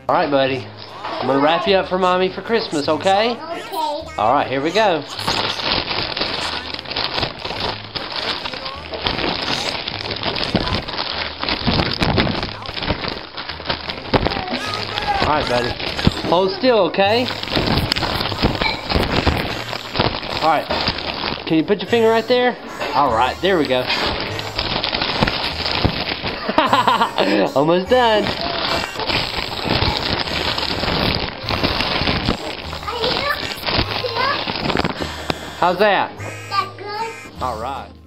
Alright, buddy. I'm gonna wrap you up for Mommy for Christmas, okay? Okay. Alright, here we go. Alright, buddy. Hold still, okay? Alright. Can you put your finger right there? Alright, there we go. Almost done. How's that? Is that good? Alright.